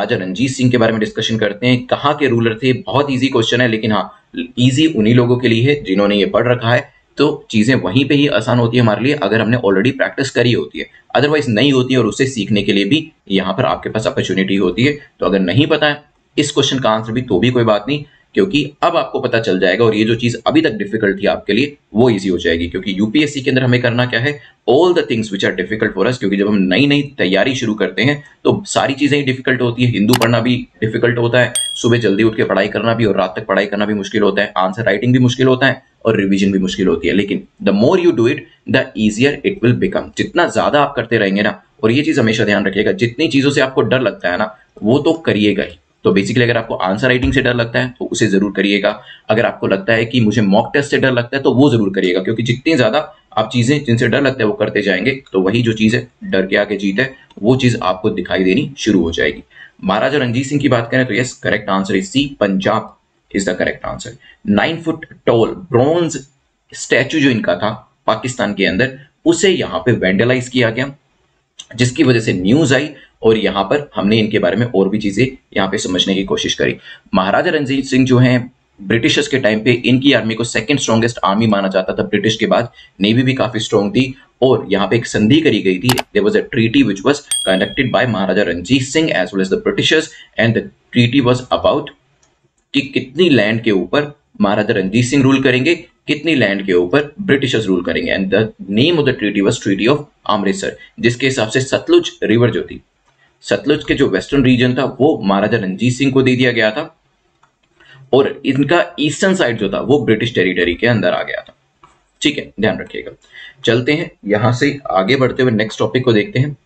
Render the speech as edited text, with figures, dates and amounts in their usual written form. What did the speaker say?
महाराजा रणजीत सिंह के बारे में डिस्कशन करते हैं। कहाँ के रूलर थे, बहुत इजी क्वेश्चन है, लेकिन हाँ इजी उन्हीं लोगों के लिए है जिन्होंने ये पढ़ रखा है, तो चीजें वहीं पे ही आसान होती है हमारे लिए अगर हमने ऑलरेडी प्रैक्टिस करी होती है। अदरवाइज नहीं होती है और उससे सीखने के लिए भी यहाँ पर आपके पास अपॉर्चुनिटी होती है। तो अगर नहीं पता है इस क्वेश्चन का आंसर भी तो भी कोई बात नहीं, क्योंकि अब आपको पता चल जाएगा और ये जो चीज अभी तक डिफिकल्ट थी आपके लिए वो इजी हो जाएगी। क्योंकि यूपीएससी के अंदर हमें करना क्या है, all the things which are difficult for us, क्योंकि जब हम नई नई तैयारी शुरू करते हैं तो सारी चीजें ही डिफिकल्ट होती है। हिंदू पढ़ना भी डिफिकल्ट होता है, सुबह जल्दी उठ के पढ़ाई करना भी और रात तक पढ़ाई करना भी मुश्किल होता है, आंसर राइटिंग भी मुश्किल होता है और रिवीजन भी मुश्किल होती है। लेकिन the more you do it the easier it will become. जितना ज्यादा आप करते रहेंगे ना, और ये चीज हमेशा ध्यान रखिएगा, जितनी चीजों से आपको डर लगता है ना वो तो करिएगा ही। तो बेसिकली अगर आपको आंसर राइटिंग से डर लगता है तो उसे जरूर करिएगा। अगर आपको लगता है कि मुझे मॉक टेस्ट से डर लगता है तो वो जरूर करिएगा, क्योंकि जितनी ज्यादा आप चीजें जिनसे डर लगता है वो करते जाएंगे तो वही जो चीज है डर के आगे जीत है, वो चीज आपको दिखाई देनी शुरू हो जाएगी। महाराजा रणजीत सिंह की बात करें तो yes, correct answer is C, Punjab is the correct answer. 9 foot tall bronze statue जो इनका था पाकिस्तान के अंदर, उसे यहाँ पे वेंडलाइज किया गया, जिसकी वजह से न्यूज आई और यहाँ पर हमने इनके बारे में और भी चीजें यहाँ पे समझने की कोशिश करी। महाराजा रणजीत सिंह जो हैं ब्रिटिशर्स के टाइम पे इनकी आर्मी को सेकंड स्ट्रॉन्गेस्ट आर्मी माना जाता था ब्रिटिश के बाद। नेवी भी काफी स्ट्रॉन्ग थी और यहाँ पे एक संधि करी गई थी। There was a treaty which was conducted by Maharaja Ranjit Singh as well as the Britishers, and the treaty was about कि कितनी लैंड के ऊपर महाराजा रणजीत सिंह रूल करेंगे, कितनी लैंड के ऊपर ब्रिटिशर्स रूल करेंगे। And the name of the treaty was treaty of Amritsar, जिसके हिसाब से सतलुज रिवर जो थी, सतलुज के जो वेस्टर्न रीजन था वो महाराजा रणजीत सिंह को दे दिया गया था और इनका ईस्टर्न साइड जो था वो ब्रिटिश टेरिटरी के अंदर आ गया था। ठीक है, ध्यान रखिएगा। चलते हैं यहां से आगे बढ़ते हुए नेक्स्ट टॉपिक को देखते हैं।